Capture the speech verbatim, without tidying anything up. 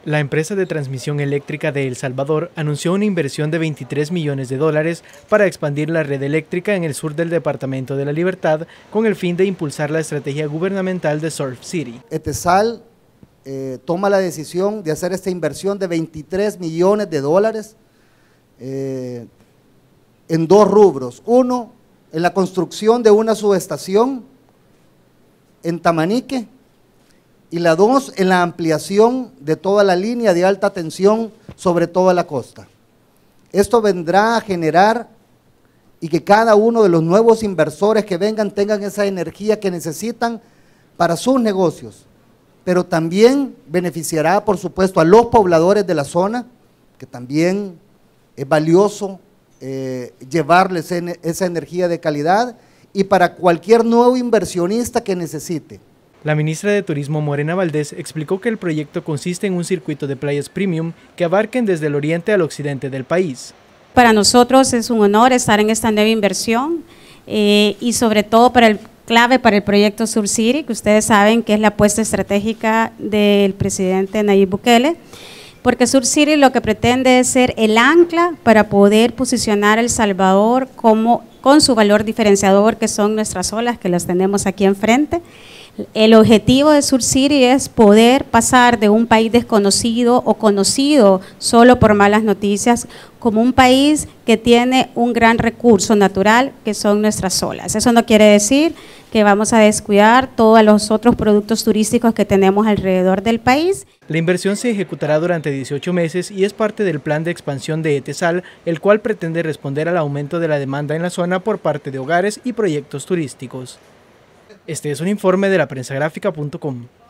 La empresa de transmisión eléctrica de El Salvador anunció una inversión de veintitrés millones de dólares para expandir la red eléctrica en el sur del Departamento de la Libertad con el fin de impulsar la estrategia gubernamental de Surf City. ETESAL eh, toma la decisión de hacer esta inversión de veintitrés millones de dólares eh, en dos rubros. Uno, en la construcción de una subestación en Tamanique, y la dos, en la ampliación de toda la línea de alta tensión sobre toda la costa. Esto vendrá a generar y que cada uno de los nuevos inversores que vengan tengan esa energía que necesitan para sus negocios, pero también beneficiará, por supuesto, a los pobladores de la zona, que también es valioso eh, llevarles en, esa energía de calidad, y para cualquier nuevo inversionista que necesite. La ministra de Turismo, Morena Valdés, explicó que el proyecto consiste en un circuito de playas premium que abarquen desde el oriente al occidente del país. Para nosotros es un honor estar en esta nueva inversión eh, y sobre todo para el clave para el proyecto Surf City, que ustedes saben que es la apuesta estratégica del presidente Nayib Bukele, porque Surf City lo que pretende es ser el ancla para poder posicionar a El Salvador como, con su valor diferenciador, que son nuestras olas, que las tenemos aquí enfrente. El objetivo de Surf City es poder pasar de un país desconocido o conocido solo por malas noticias, como un país que tiene un gran recurso natural, que son nuestras olas. Eso no quiere decir que vamos a descuidar todos los otros productos turísticos que tenemos alrededor del país. La inversión se ejecutará durante dieciocho meses y es parte del plan de expansión de ETESAL, el cual pretende responder al aumento de la demanda en la zona por parte de hogares y proyectos turísticos. Este es un informe de la prensa gráfica punto com.